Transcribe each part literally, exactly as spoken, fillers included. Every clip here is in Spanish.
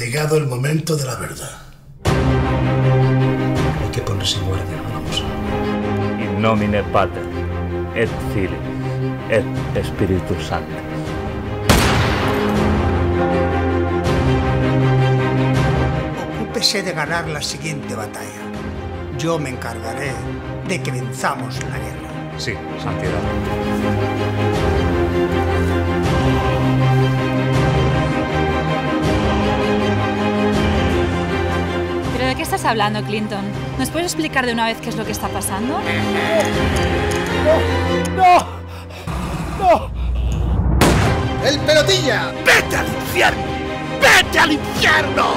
llegado el momento de la verdad. Hay que ponerse en guardia, vamos. In nomine Pater, et Filii, et Spiritus Sancti. Ocúpese de ganar la siguiente batalla. Yo me encargaré de que venzamos la guerra. Sí, santidad. ¿Pero de qué estás hablando, Clinton? ¿Nos puedes explicar de una vez qué es lo que está pasando? ¡No! ¡No! ¡El pelotilla! ¡Vete al infierno! ¡Vete al infierno!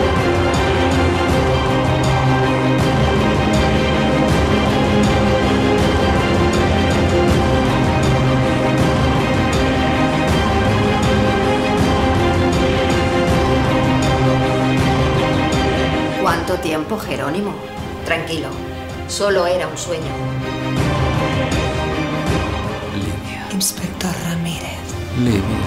¿Cuánto tiempo, Jerónimo? Tranquilo, solo era un sueño. Livia. Inspector Ramírez. Livia.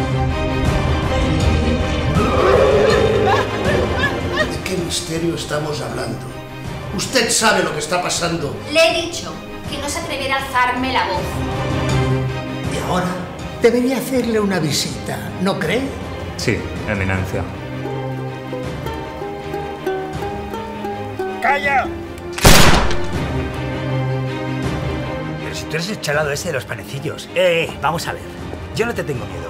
¿De qué misterio estamos hablando? Usted sabe lo que está pasando. Le he dicho que no se atreviera a alzarme la voz. Y ahora debería hacerle una visita, ¿no cree? Sí, eminencia. ¡Calla! Pero si tú eres el chalado ese de los panecillos. Eh, eh, vamos a ver. Yo no te tengo miedo.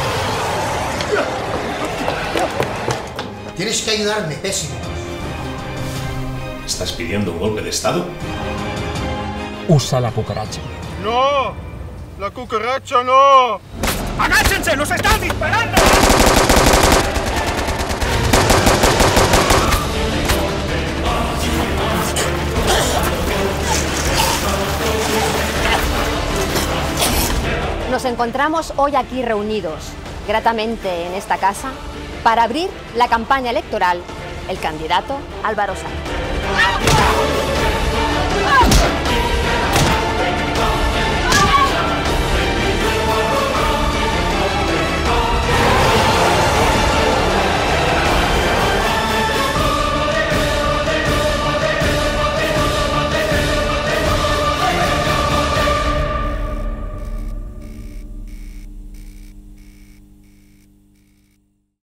Tienes que ayudarme, pésimo. ¿Estás pidiendo un golpe de estado? Usa la cucaracha. ¡No! ¡La cucaracha no! ¡Agáchense! ¡Nos están disparando! Nos encontramos hoy aquí reunidos, gratamente en esta casa, para abrir la campaña electoral, el candidato Álvaro Sanz.